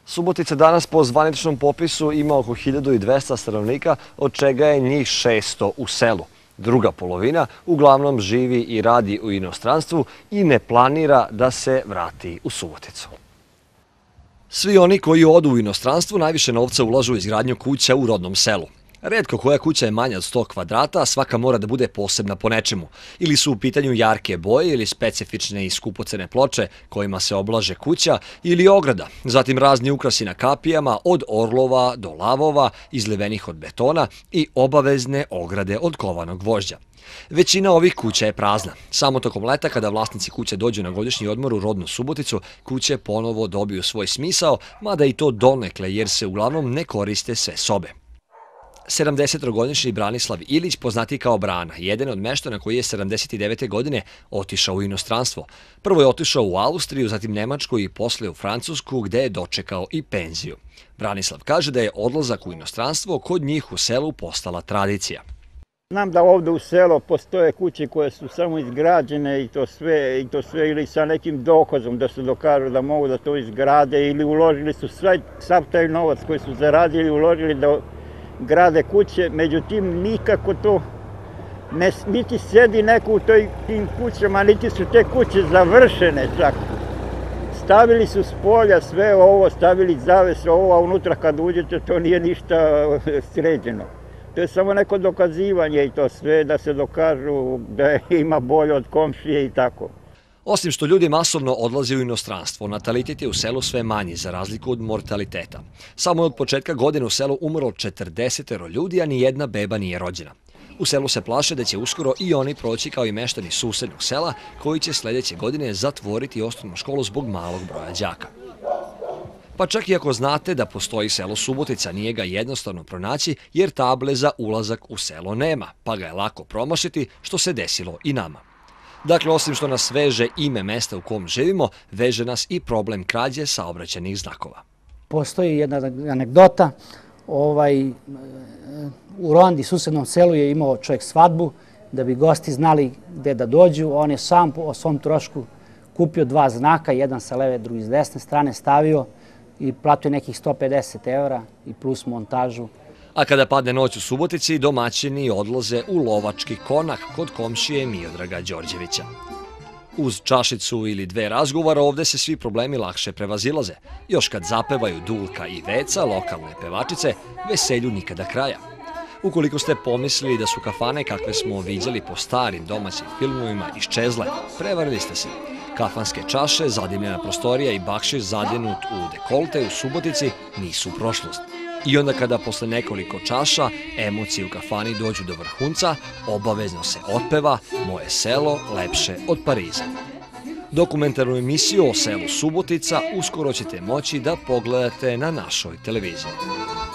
Subotica danas po zvaničnom popisu ima oko 1200 stanovnika, od čega je njih 600 u selu. Druga polovina uglavnom živi i radi u inostranstvu i ne planira da se vrati u Suboticu. Svi oni koji odu u inostranstvu najviše novca ulažu u izgradnju kuća u rodnom selu. Retko koja kuća je manja od 100 kvadrata, a svaka mora da bude posebna po nečemu. Ili su u pitanju jarke boje ili specifične i skupocene ploče kojima se oblaže kuća ili ograda. Zatim razni ukrasi na kapijama od orlova do lavova izlivenih od betona i obavezne ograde od kovanog gvožđa. Većina ovih kuća je prazna. Samo tokom leta, kada vlasnici kuće dođu na godišnji odmor u rodnu Suboticu, kuće ponovo dobiju svoj smisao, mada i to donekle jer se uglavnom ne koriste sve sobe. 70-godišnji Branislav Ilić, poznati kao Brana, jedan od meštana koji je 79. godine otišao u inostranstvo. Prvo je otišao u Austriju, zatim Nemačku i posle u Francusku, gde je dočekao i penziju. Branislav kaže da je odlazak u inostranstvo kod njih u selu postala tradicija. Znam da ovdje u selo postoje kuće koje su samo izgrađene i to sve ili sa nekim dokazom da se dokažu da mogu da to izgrade ili uložili su sav taj novac koji su zaradili i uložili da grade kuće, međutim nikako to, niti sedi neko u tim kućama, niti su te kuće završene čak. Stavili su s polja sve ovo, stavili zavese ovo, a unutra kad uđete to nije ništa sređeno. To je samo neko dokazivanje i to sve da se dokažu da ima bolje od komšije i tako. Osim što ljudi masovno odlaze u inostranstvo, natalitet je u selu sve manji za razliku od mortaliteta. Samo od početka godine u selu umrlo 40 ljudi, a ni jedna beba nije rođena. U selu se plaše da će uskoro i oni proći kao i meštani susednog sela, koji će sljedeće godine zatvoriti osnovnu školu zbog malog broja đaka. Pa čak i ako znate da postoji selo Subotica, nije ga jednostavno pronaći jer table za ulazak u selo nema, pa ga je lako promašiti, što se desilo i nama. Dakle, osim što nas veže ime mesta u kom živimo, veže nas i problem krađe saobraćajnih znakova. Postoji jedna anegdota, u Rondi, susednom selu, je imao čovjek svadbu, da bi gosti znali gde da dođu. On je sam o svom trošku kupio 2 znaka, jedan sa leve, drugi s desne strane, stavio i platio nekih 150 € i plus montažu. A kada padne noć u Subotici, domaćini odlaze u lovački konak kod komšije Miodraga Đorđevića. Uz čašicu ili 2 razgovora ovde se svi problemi lakše prevazilaze. Još kad zapevaju Dulka i Veca, lokalne pevačice, veselju nikada kraja. Ukoliko ste pomislili da su kafane kakve smo viđali po starim domaćim filmovima iščezle, prevarili ste se. Kafanske čaše, zadimljena prostorija i bakšiš zadjenut u dekolte u Subotici nisu prošlost. I onda kada posle nekoliko čaša emocije u kafani dođu do vrhunca, obavezno se otpeva Moje selo lepše od Pariza. Dokumentarnu emisiju o selu Subotica uskoro ćete moći da pogledate na našoj televiziji.